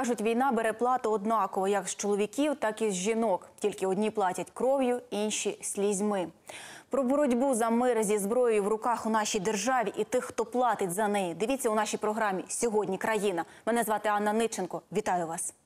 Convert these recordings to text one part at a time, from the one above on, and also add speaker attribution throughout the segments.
Speaker 1: Кажуть, війна бере плату однаково, як з чоловіків, так і з жінок. Тільки одні платять кров'ю, інші – слізьми. Про боротьбу за мир зі зброєю в руках у нашій державі і тих, хто платить за неї. Дивіться у нашій програмі «Сьогодні країна». Мене звати Анна Ниченко. Вітаю вас.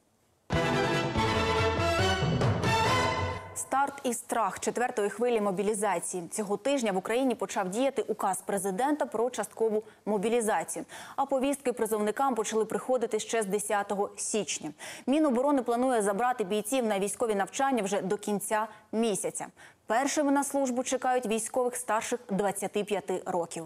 Speaker 1: Старт і страх четвертої хвилі мобілізації. Цього тижня в Україні почав діяти указ президента про часткову мобілізацію. А повістки призовникам почали приходити ще з 10 січня. Міноборони планує забрати бійців на військові навчання вже до кінця місяця. Першими на службу чекають військових старших 25 років.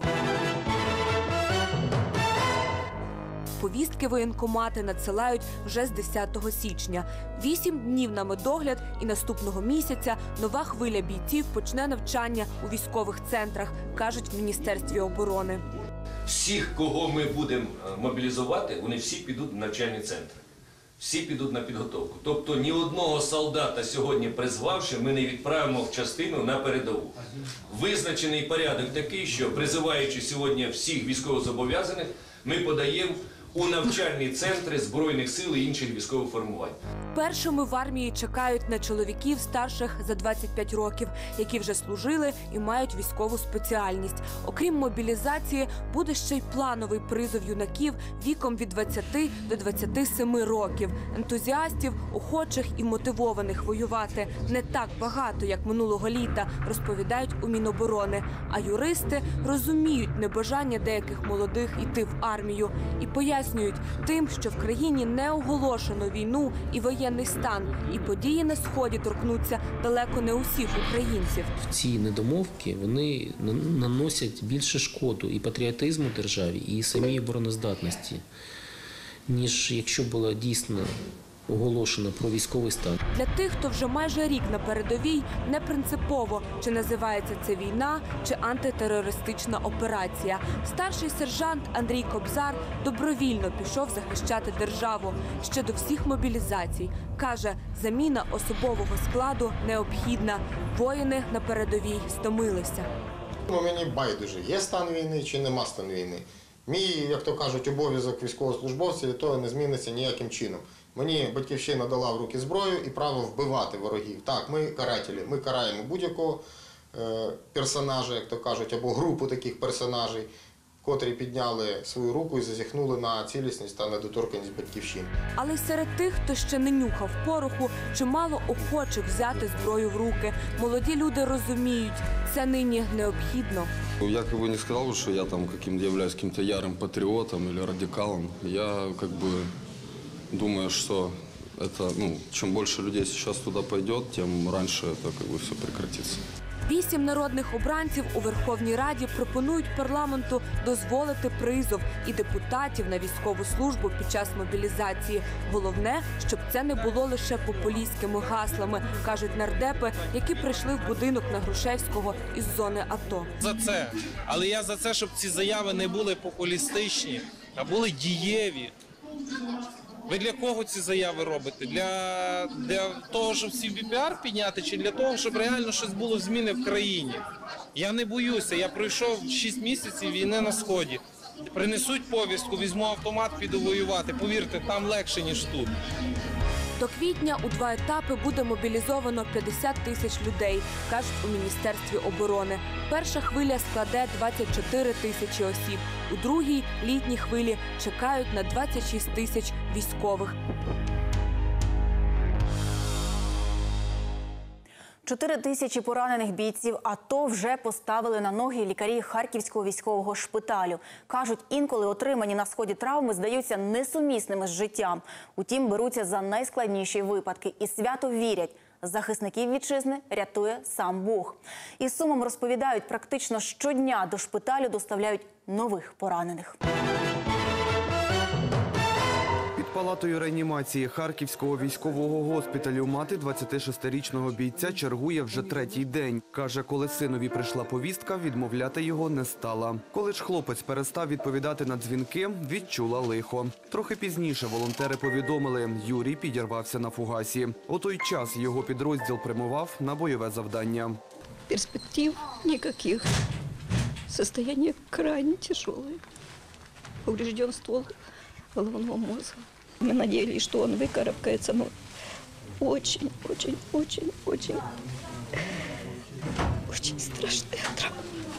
Speaker 2: Повістки воєнкомати надсилають вже з 10 січня. 8 днів на медогляд і наступного місяця нова хвиля бійців почне навчання у військових центрах, кажуть в Міністерстві оборони.
Speaker 3: Всіх, кого ми будемо мобілізувати, вони всі підуть в навчальні центри. Всі підуть на підготовку. Тобто ні одного солдата сьогодні призвавши, ми не відправимо в частину на передову. Визначений порядок такий, що призиваючи сьогодні всіх військовозобов'язаних, ми подаємо у навчальні центри Збройних сил і інших військових формувань.
Speaker 2: Першими в армії чекають на чоловіків старших за 25 років, які вже служили і мають військову спеціальність. Окрім мобілізації, буде ще й плановий призов юнаків віком від 20 до 27 років. Ентузіастів, охочих і мотивованих воювати не так багато, як минулого літа, розповідають у Міноборони. А юристи розуміють небажання деяких молодих йти в армію і пояснюють тим, що в країні не оголошено війну і воєнний стан, і події на Сході торкнуться далеко не усіх українців.
Speaker 4: Ці недомовки, вони наносять більше шкоду і патріотизму державі, і самій обороноздатності, ніж якщо було дійсно оголошено про військовий стан.
Speaker 2: Для тих, хто вже майже рік на передовій, не принципово, чи називається це війна, чи антитерористична операція. Старший сержант Андрій Кобзар добровільно пішов захищати державу. Ще до всіх мобілізацій. Каже, заміна особового складу необхідна. Воїни на передовій стомилися.
Speaker 5: Мені байдуже, є стан війни чи нема стан війни. Мій, як то кажуть, обов'язок військовослужбовця від того не зміниться ніяким чином. Мені батьківщина дала в руки зброю і право вбивати ворогів. Так, ми карателі, ми караємо будь-якого персонажа, як то кажуть, або групу таких персонажів, котрі підняли свою руку і зазіхнули на цілісність та недоторканність батьківщини.
Speaker 2: Але серед тих, хто ще не нюхав пороху, чимало охочих взяти зброю в руки. Молоді люди розуміють, це нині необхідно.
Speaker 6: Я как бы не сказал, что я там являюсь каким-то ярым патриотом или радикалом. Я думаю, что это, чем больше людей сейчас туда пойдет, тем раньше это все прекратится.
Speaker 2: 8 народних обранців у Верховній Раді пропонують парламенту дозволити призов і депутатів на військову службу під час мобілізації. Головне, щоб це не було лише популістськими гаслами, кажуть нардепи, які прийшли в будинок на Грушевського із зони АТО.
Speaker 7: За це. Але я за це, щоб ці заяви не були популістичні, а були дієві. Ви для кого ці заяви робите? Для того, щоб всі піар підняти, чи для того, щоб реально щось було зміни в країні? Я не боюся, я пройшов 6 місяців війни на Сході. Принесуть повістку, візьму автомат, піду воювати. Повірте, там легше, ніж тут.
Speaker 2: До квітня у 2 етапи буде мобілізовано 50 тисяч людей, кажуть у Міністерстві оборони. Перша хвиля складе 24 тисячі осіб. У другій, літній хвилі, чекають на 26 тисяч військових.
Speaker 1: 4 тисячі поранених бійців АТО вже поставили на ноги лікарі Харківського військового шпиталю. Кажуть, інколи отримані на Сході травми здаються несумісними з життям. Утім, беруться за найскладніші випадки і свято вірять – захисників вітчизни рятує сам Бог. Із сумом розповідають, практично щодня до шпиталю доставляють нових поранених.
Speaker 8: Під палатою реанімації Харківського військового госпіталю мати 26-річного бійця чергує вже 3-й день. Каже, коли синові прийшла повістка, відмовляти його не стала. Коли ж хлопець перестав відповідати на дзвінки, відчула лихо. Трохи пізніше волонтери повідомили, Юрій підірвався на фугасі. У той час його підрозділ прямував на бойове завдання.
Speaker 9: Перспектив ніяких. Состояние крайне тяжелое. Поврежден ствол головного мозга. Мы надеялись, что он выкарабкается, но очень страшная травма.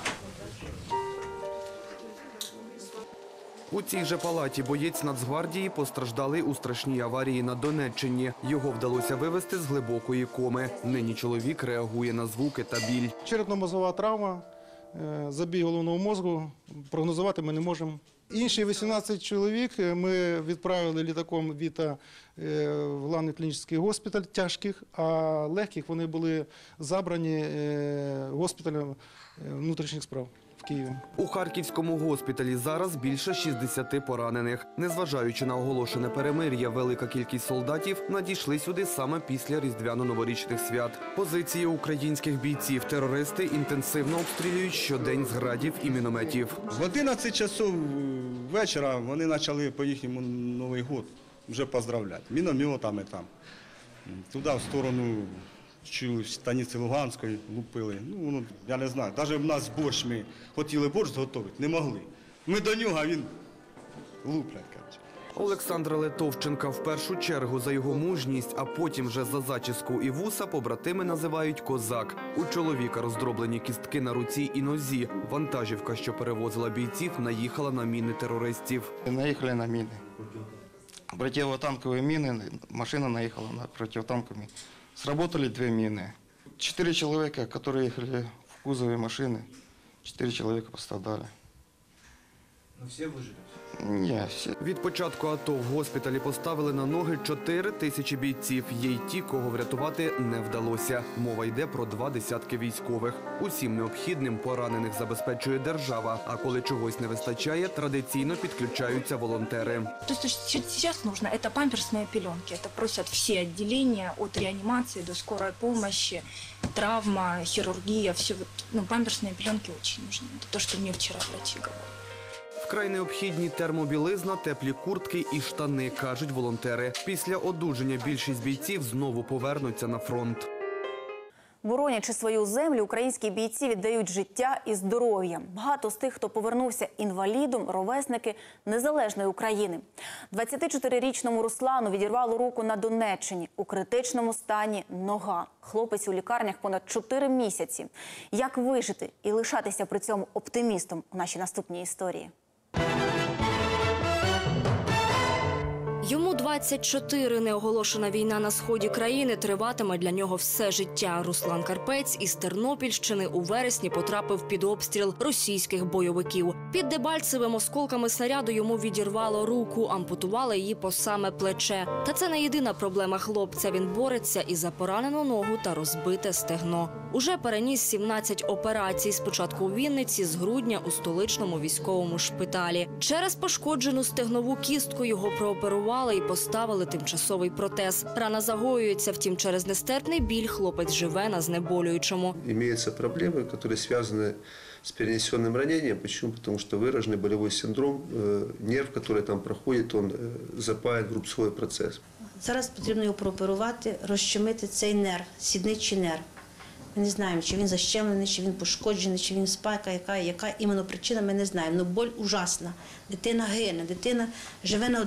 Speaker 8: У цій же палаті боєць Нацгвардії постраждалий у страшній аварії на Донеччині. Його вдалося вивести з глибокої коми. Нині чоловік реагує на звуки та біль.
Speaker 10: Черепно-мозгова травма, забій головного мозку, прогнозувати ми не можемо. Інші 18 чоловік ми відправили літаком ВІТА в главний клінічний госпіталь тяжких, а легких вони були забрані госпіталем внутрішніх справ в Києві.
Speaker 8: У Харківському госпіталі зараз більше 60 поранених. Незважаючи на оголошене перемир'я, велика кількість солдатів надійшли сюди саме після різдвяно-новорічних свят. Позиції українських бійців терористи інтенсивно обстрілюють щодень з градів і мінометів.
Speaker 11: В 11 часов вечора вони почали по їхньому Новий год вже поздравляти. Мінометами там. Туди, в сторону станиці Луганської лупили. Ну, я не знаю. Навіть в нас борщ, ми хотіли борщ зготувати, не могли. Ми до нього, а він луплять.
Speaker 8: Олександра Литовченка в першу чергу за його мужність, а потім вже за зачіску і вуса побратими називають «Козак». У чоловіка роздроблені кістки на руці і нозі. Вантажівка, що перевозила бійців, наїхала на міни терористів.
Speaker 5: Наїхали на міни. Противотанкові міни, машина наїхала на противотанкові. Сработали 2 мины. 4 человека, которые ехали в кузове машины, 4 человека пострадали.
Speaker 11: Ну, все выжили?
Speaker 5: Ні, всі.
Speaker 8: Від початку АТО в госпіталі поставили на ноги 4 тисячі бійців. Є й ті, кого врятувати не вдалося. Мова йде про 20 військових. Усім необхідним поранених забезпечує держава. А коли чогось не вистачає, традиційно підключаються волонтери.
Speaker 12: То, что сейчас нужно, это памперсные пеленки. Это просят все отделения, от реанимации до скорой помощи, травма, хирургия. Все памперсные пеленки очень нужны. Это то, что мне вчера врачи говорили.
Speaker 8: Вкрай необхідні термобілизна, теплі куртки і штани, кажуть волонтери. Після одужання більшість бійців знову повернуться на фронт.
Speaker 1: Боронячи свою землю, українські бійці віддають життя і здоров'я. Багато з тих, хто повернувся інвалідом, ровесники незалежної України. 24-річному Руслану відірвало руку на Донеччині. У критичному стані нога. Хлопець у лікарнях понад 4 місяці. Як вижити і лишатися при цьому оптимістом у нашій наступній історії?
Speaker 13: Йому 24. Неоголошена війна на сході країни триватиме для нього все життя. Руслан Карпець із Тернопільщини у вересні потрапив під обстріл російських бойовиків. Під Дебальцевим осколками снаряду йому відірвало руку, ампутували її по саме плече. Та це не єдина проблема хлопця. Він бореться і за поранену ногу та розбите стегно. Уже переніс 17 операцій. Спочатку у Вінниці, з грудня у столичному військовому шпиталі. Через пошкоджену стегнову кістку його прооперували і поставили тимчасовий протез. Рана загоюється, втім через нестерпний біль хлопець живе на знеболюючому.
Speaker 14: Имеются проблемы, которые связаны с перенесенным ранением. Почему? Потому что выраженный болевой синдром, нерв, который там проходит, он запаян в рубцовой процесс.
Speaker 15: Зараз потрібно його прооперувати, розщемити цей нерв, сідничий нерв. Ми не знаємо, чи він защемлений, чи він пошкоджений, чи він спайка, яка іменно причина, ми не знаємо. Но боль ужасна. Дитина гине, дитина живе на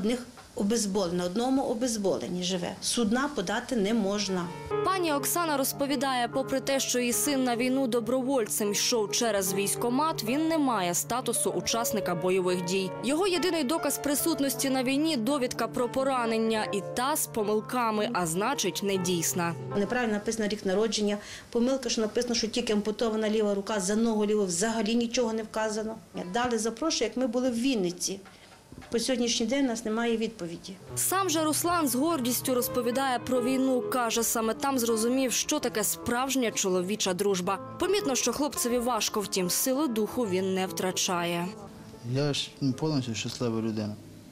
Speaker 15: одному обезболенні живе. Судна подати не можна.
Speaker 13: Пані Оксана розповідає, попри те, що її син на війну добровольцем йшов через військкомат, він не має статусу учасника бойових дій. Його єдиний доказ присутності на війні – довідка про поранення. І та з помилками, а значить недійсна.
Speaker 15: Неправильно написано рік народження. Помилка, що написано, що тільки ампутована ліва рука, за ногу ліву взагалі нічого не вказано. Дали запрошення, як ми були в Вінниці. По сьогоднішній день у нас немає відповіді.
Speaker 13: Сам же Руслан з гордістю розповідає про війну. Каже, саме там зрозумів, що таке справжня чоловіча дружба. Помітно, що хлопцеві важко, втім, сили духу він не втрачає.
Speaker 16: Я ж повністю щаслива людина.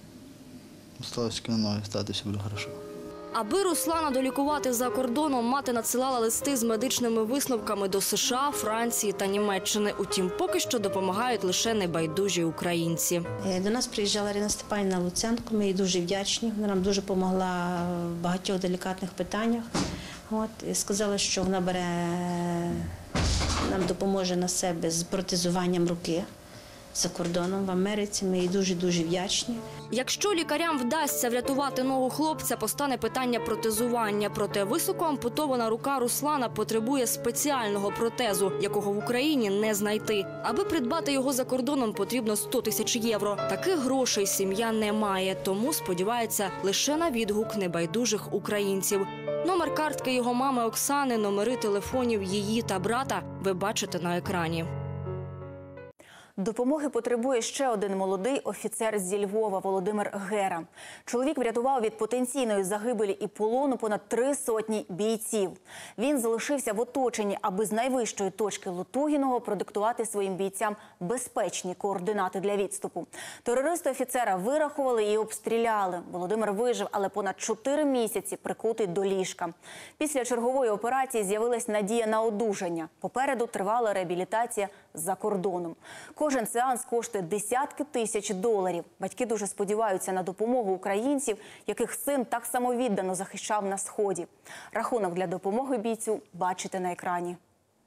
Speaker 16: Осталось тільки на ноги стати, все буде добре.
Speaker 13: Аби Руслана долікувати за кордоном, мати надсилала листи з медичними висновками до США, Франції та Німеччини. Утім, поки що допомагають лише небайдужі українці.
Speaker 15: До нас приїжджала Ірина Степанівна Луценко, ми їй дуже вдячні. Вона нам дуже допомогла в багатьох делікатних питаннях. Сказала, що вона нам допоможе на себе з протезуванням руки. за кордоном, в Америці. Ми їй дуже-дуже вдячні.
Speaker 13: Якщо лікарям вдасться врятувати ногу хлопця, постане питання протезування. Проте високоампутована рука Руслана потребує спеціального протезу, якого в Україні не знайти. Аби придбати його за кордоном, потрібно 100 тисяч євро. Таких грошей сім'я не має, тому сподівається лише на відгук небайдужих українців. Номер картки його мами Оксани, номери телефонів її та брата ви бачите на екрані.
Speaker 1: Допомоги потребує ще один молодий офіцер зі Львова – Володимир Гера. Чоловік врятував від потенційної загибелі і полону понад 300 бійців. Він залишився в оточенні, аби з найвищої точки Лутугіного продиктувати своїм бійцям безпечні координати для відступу. Терористи офіцера вирахували і обстріляли. Володимир вижив, але понад 4 місяці прикутий до ліжка. Після чергової операції з'явилась надія на одужання. Попереду тривала реабілітація за кордоном. Кожен сеанс коштує десятки тисяч доларів. Батьки дуже сподіваються на допомогу українців, яких син так самовіддано захищав на Сході. Рахунок для допомоги бійцю бачите на екрані.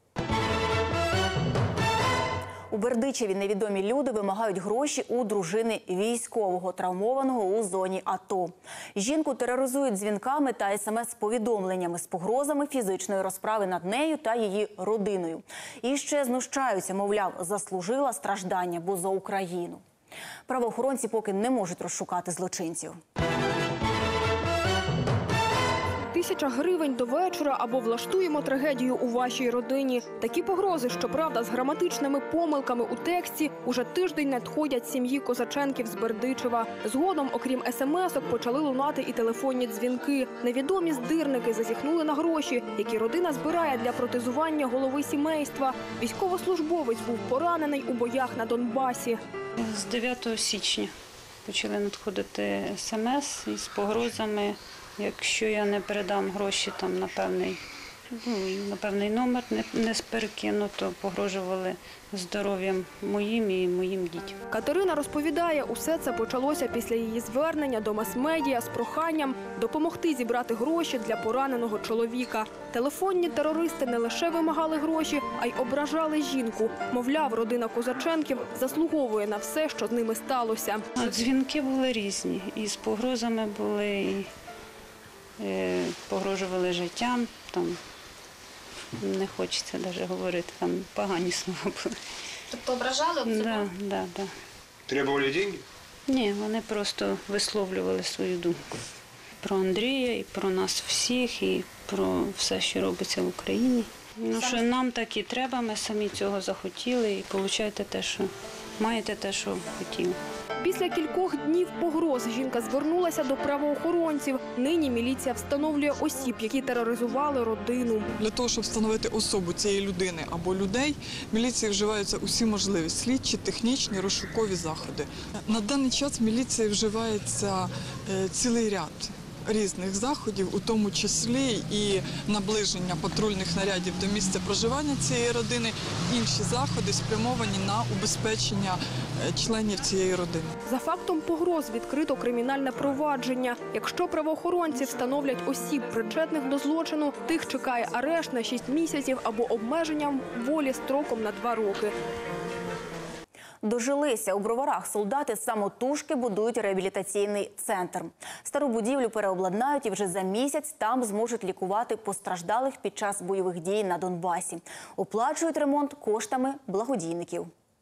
Speaker 1: У Бердичеві невідомі люди вимагають гроші у дружини військового, травмованого у зоні АТО. Жінку тероризують дзвінками та СМС-повідомленнями з погрозами фізичної розправи над нею та її родиною. І ще знущаються, мовляв, заслужила страждання, бо за Україну. Правоохоронці поки не можуть розшукати злочинців.
Speaker 17: 1000 гривень до вечора або влаштуємо трагедію у вашій родині. Такі погрози, щоправда, з граматичними помилками у тексті, уже тиждень надходять сім'ї Козаченків з Бердичева. Згодом, окрім смс-ок, почали лунати і телефонні дзвінки. Невідомі здирники зазіхнули на гроші, які родина збирає для протезування голови сімейства. Військовослужбовець був поранений у боях на Донбасі.
Speaker 18: З 9 січня почали надходити смс із погрозами. Якщо я не передам гроші там на певний номер, не перекину, то погрожували здоров'ям моїм і моїм дітям.
Speaker 17: Катерина розповідає, усе це почалося після її звернення до мас-медіа з проханням допомогти зібрати гроші для пораненого чоловіка. Телефонні терористи не лише вимагали гроші, а й ображали жінку. Мовляв, родина Козаченків заслуговує на все, що з ними сталося.
Speaker 18: Дзвінки були різні, і з погрозами були, і погрожували життям, там не хочеться навіть говорити, там погані слова були.
Speaker 19: Тобто ображали обзивали?
Speaker 18: Да.
Speaker 20: Требували гроші?
Speaker 18: Ні, вони просто висловлювали свою думку про Андрія і про нас всіх, і про все, що робиться в Україні. Ну, що нам так і треба, ми самі цього захотіли і получаєте те, що маєте те, що хотіли.
Speaker 17: Після кількох днів погроз жінка звернулася до правоохоронців. Нині міліція встановлює осіб, які тероризували родину.
Speaker 21: Для того, щоб встановити особу цієї людини або людей, міліції вживаються усі можливі слідчі, технічні, розшукові заходи. На даний час міліції вживається цілий ряд різних заходів, у тому числі і наближення патрульних нарядів до місця проживання цієї родини, інші заходи спрямовані на убезпечення членів цієї родини.
Speaker 17: За фактом погроз відкрито кримінальне провадження. Якщо правоохоронці встановлять осіб, причетних до злочину, тих чекає арешт на 6 місяців або обмеження волі строком на 2 роки.
Speaker 1: Дожилися. У Броварах солдати самотужки будують реабілітаційний центр. Стару будівлю переобладнають і вже за місяць там зможуть лікувати постраждалих під час бойових дій на Донбасі. Оплачують ремонт коштами благодійників.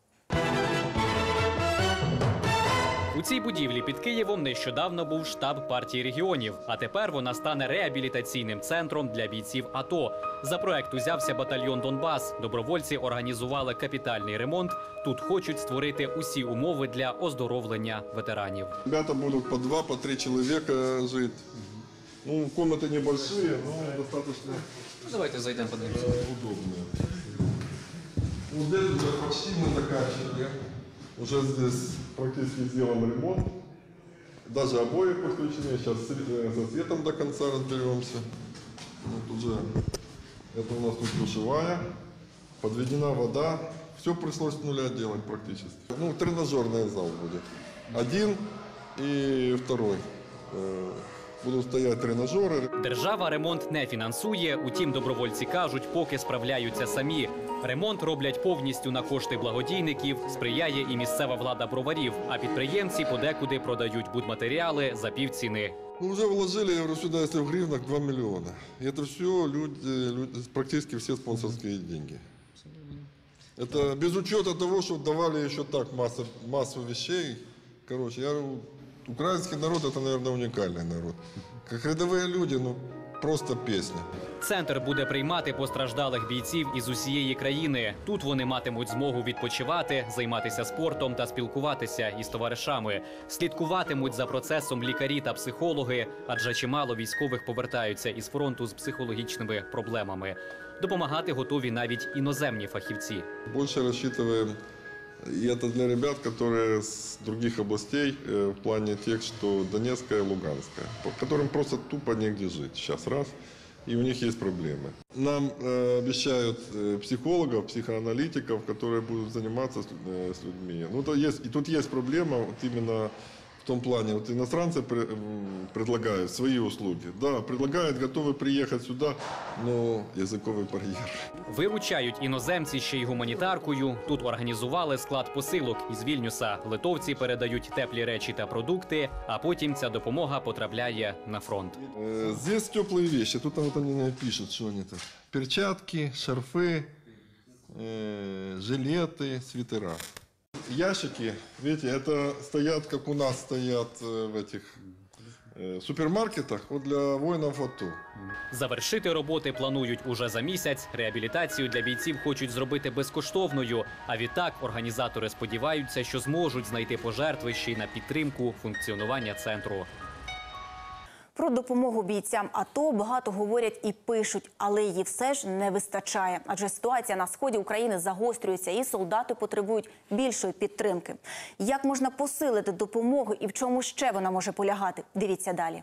Speaker 22: У цій будівлі під Києвом нещодавно був штаб партії регіонів, а тепер вона стане реабілітаційним центром для бійців АТО. За проект узявся батальйон «Донбас». Добровольці організували капітальний ремонт. Тут хочуть створити усі умови для оздоровлення ветеранів.
Speaker 23: Ребята будуть по 2-3 чоловіка жити. Ну, комнати небольшие, но достаточно.
Speaker 22: Давайте зайдемо подивимося.
Speaker 23: Удобные. Вот здесь уже почти мы заканчивали. Уже здесь практически сделан ремонт. Даже обои подключены. Сейчас со светом до конца разберемся. Вот уже это у нас тут душевая. Подведена вода. Все пришлось с нуля делать практически. Ну, тренажерный зал будет. Один и второй. будут стоять тренажеры.
Speaker 22: Держава ремонт не фінансує, утім добровольці кажуть, поки справляються самі. Ремонт роблять повністю на кошти благодійників, сприяє і місцева влада Броварів, а підприємці подекуди продають будматеріали за півціни.
Speaker 23: Мы уже вложили, я говорю, сюда, если в гривнах, 2 миллиона. И это все люди, практически все спонсорские деньги. Это без учета того, что давали еще так массу вещей. Короче, я говорю, украинский народ – это, наверное, уникальный народ. Как рядовые люди, ну, просто песня.
Speaker 22: Центр буде приймати постраждалих бійців із усієї країни. Тут вони матимуть змогу відпочивати, займатися спортом та спілкуватися із товаришами. Слідкуватимуть за процесом лікарі та психологи, адже чимало військових повертаються із фронту з психологічними проблемами. Допомагати готові навіть іноземні фахівці.
Speaker 23: Больше рассчитываем, и это для ребят, которые с других областей, в плане тех, что Донецкая и Луганская, по которым просто тупо негде жить сейчас, раз, и у них есть проблемы. Нам обещают психологов, психоаналитиков, которые будут заниматься с людьми. Ну, тут есть проблема вот именно в том плане, вот иностранцы предлагают свои услуги. Да, предлагают, готовы приехать сюда, но языковый барьер.
Speaker 22: Виручають іноземці ще й гуманітаркою. Тут організували склад посилок із Вільнюса. Литовці передають теплі речі та продукти, а потім ця допомога потрапляє на фронт.
Speaker 23: Здесь теплые вещи. Тут вот они пишут, что они там. Перчатки, шарфы, жилеты, свитера. Ящики, видите, это стоят, как у нас стоят в этих супермаркетах, вот для воинов АТО.
Speaker 22: Завершити роботи планують уже за місяць. Реабілітацію для бійців хочуть зробити безкоштовною. А відтак організатори сподіваються, що зможуть знайти пожертви ще й на підтримку функціонування центру.
Speaker 1: Про допомогу бійцям АТО багато говорять і пишуть, але її все ж не вистачає. Адже ситуація на сході України загострюється і солдати потребують більшої підтримки. Як можна посилити допомогу і в чому ще вона може полягати? Дивіться далі.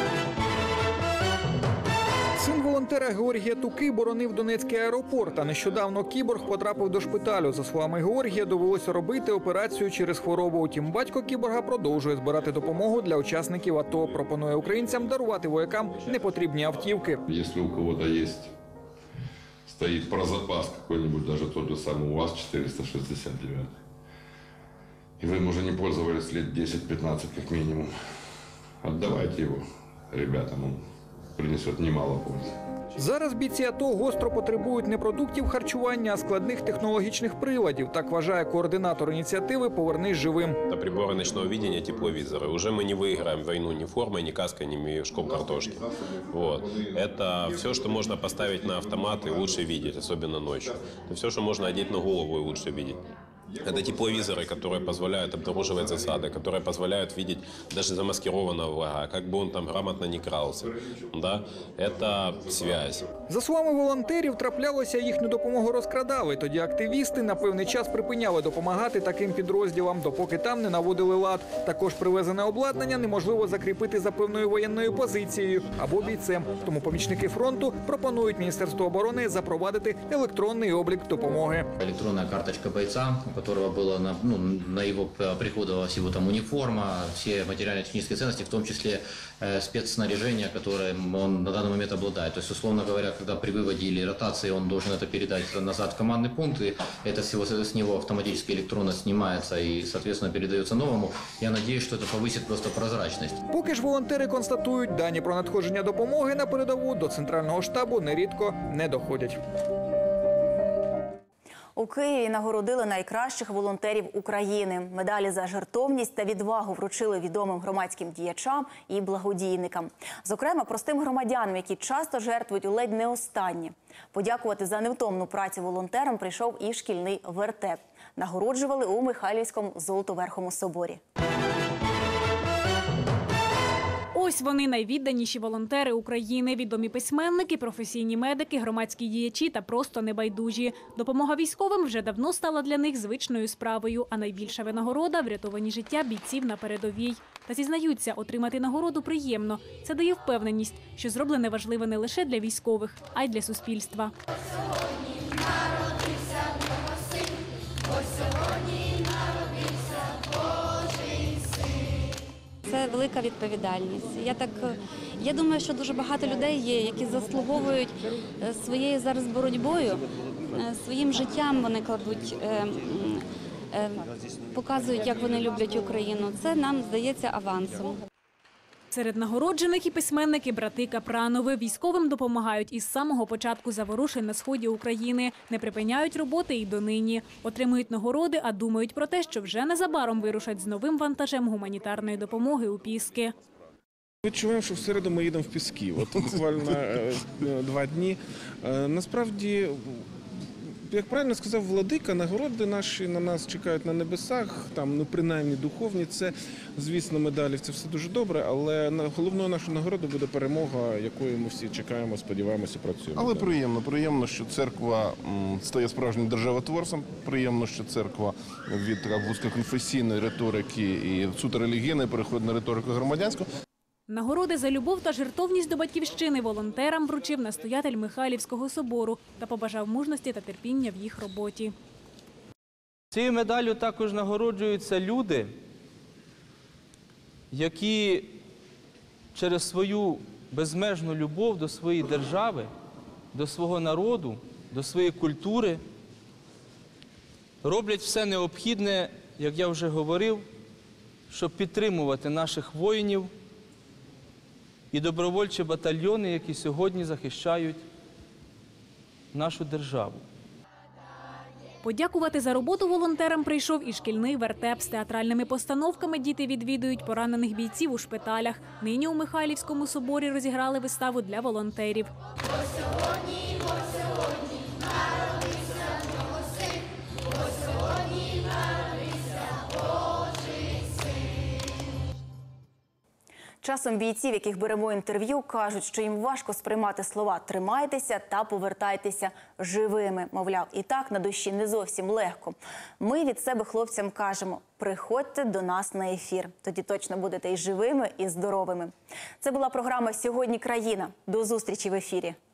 Speaker 3: Син волонтера Георгія Туки боронив Донецький аеропорт, а нещодавно кіборг потрапив до шпиталю. За словами Георгія, довелося робити операцію через хворобу. Утім, батько кіборга продовжує збирати допомогу для учасників АТО. Пропонує українцям дарувати воякам непотрібні автівки.
Speaker 4: Якщо у кого-то є, стоїть про запас какой-нибудь, даже тот же самый УАЗ 469, и вы уже не пользовались лет 10-15 как минимум, отдавайте его ребятам. Он принесет немало пользы.
Speaker 3: Зараз бійці АТО гостро потребують не продуктів харчування, а складних технологічних приладів. Так вважає координатор ініціативи «Повернись живим».
Speaker 20: Это приборы ночного видения, тепловизоры. Уже мы не выиграем войну ни формой, ни каской, ни мешком картошки. Вот. Это все, что можно поставить на автомат и лучше видеть, особенно ночью. Это все, что можно одеть на голову и лучше видеть. Это тепловизоры, которые позволяют обнаруживать засады, которые позволяют видеть даже замаскированного врага, как бы он там грамотно не крался. Да? Это связь.
Speaker 3: За словами волонтерів, траплялося, їхню допомогу розкрадали. Тоді активісти на певний час припиняли допомагати таким підрозділам, допоки там не наводили лад. Також привезене обладнання неможливо закріпити за певною воєнною позицією або бійцем. Тому помічники фронту пропонують Міністерству оборони запровадити електронний облік допомоги.
Speaker 24: Електронна карточка бойця, у которого было на его приходилась его там униформа, все материально-технические ценности, в том числе спецснаряжение, которым он на данный момент обладает. То есть, условно говоря, когда при выводе или ротации он должен это передать назад в командный пункт, и это с него автоматически электронно снимается и, соответственно, передается новому. Я надеюсь, что это повысит просто прозрачность.
Speaker 3: Поки ж волонтери констатують, дані про надходження допомоги на передову до центрального штабу нерідко не доходять.
Speaker 1: У Києві нагородили найкращих волонтерів України. Медалі за жертовність та відвагу вручили відомим громадським діячам і благодійникам. Зокрема, простим громадянам, які часто жертвують ледь не останні. Подякувати за невтомну працю волонтерам прийшов і шкільний вертеп. Нагороджували у Михайлівському Золотоверхому соборі.
Speaker 25: Ось вони, найвідданіші волонтери України, відомі письменники, професійні медики, громадські діячі та просто небайдужі. Допомога військовим вже давно стала для них звичною справою, а найбільша винагорода – врятовані життя бійців на передовій. Та зізнаються, отримати нагороду приємно. Це дає впевненість, що зроблене важливе не лише для військових, а й для суспільства.
Speaker 26: Це
Speaker 2: це велика відповідальність. Я думаю, що дуже багато людей є, які заслуговують своєю зараз боротьбою, своїм життям вони кладуть, показують, як вони люблять Україну. Це нам здається авансом.
Speaker 25: Серед нагороджених і письменники брати Капранови. Військовим допомагають із самого початку заворушень на сході України. Не припиняють роботи і донині. Отримують нагороди, а думають про те, що вже незабаром вирушать з новим вантажем гуманітарної допомоги у Піски.
Speaker 6: Відчуваємо, що в середу ми їдемо в Піски. От буквально 2 дні. Насправді, як правильно сказав Владика, нагороди наші на нас чекають на небесах, там, принаймні духовні. Це, звісно, медалі, це все дуже добре, але головною нашою нагородою буде перемога, якої ми всі чекаємо, сподіваємося, працюємо.
Speaker 7: Але приємно, що церква стає справжнім державотворцем, приємно, що церква від вузькоконфесійної риторики і суто релігійної переходить на риторику громадянську.
Speaker 25: Нагороди за любов та жертовність до батьківщини волонтерам вручив настоятель Михайлівського собору та побажав мужності та терпіння в їх роботі.
Speaker 9: Цією медаллю також нагороджуються люди, які через свою безмежну любов до своєї держави, до свого народу, до своєї культури роблять все необхідне, як я вже говорив, щоб підтримувати наших воїнів і добровольчі батальйони, які сьогодні захищають нашу державу.
Speaker 25: Подякувати за роботу волонтерам прийшов і шкільний вертеп. З театральними постановками діти відвідують поранених бійців у шпиталях. Нині у Михайлівському соборі розіграли виставу для волонтерів.
Speaker 1: Часом бійців, яких беремо інтерв'ю, кажуть, що їм важко сприймати слова «тримайтеся» та «повертайтеся живими». Мовляв, і так на душі не зовсім легко. Ми від себе хлопцям кажемо «приходьте до нас на ефір». Тоді точно будете і живими, і здоровими. Це була програма «Сьогодні країна». До зустрічі в ефірі.